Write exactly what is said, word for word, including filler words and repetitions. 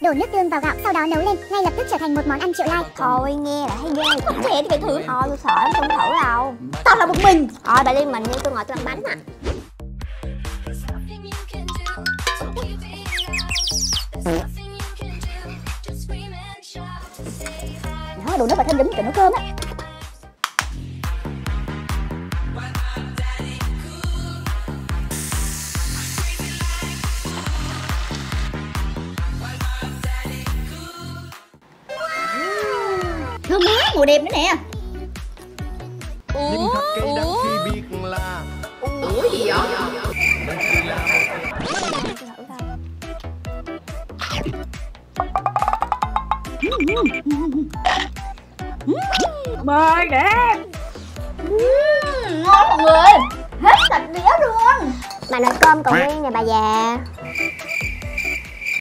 đổ nước tương vào gạo, sau đó nấu lên, ngay lập tức trở thành một món ăn triệu like. Thôi nghe là thấy ghê. Không nghe thì phải thử. Thôi tôi sợ lắm, không thử đâu. Tao là một mình. Thôi bà liên mình đi, tôi ngồi tôi ăn bánh à. Nó đổ nước vào thêm giống kiểu nấu cơm á. Thơm má, mùa đẹp nữa nè. Nhưng thật cay đắng khi biết là ủa gì vậy? Mời đẹp. Ngon mọi người. Hết sạch đĩa luôn. Mà nồi cơm còn nguyên nè bà già.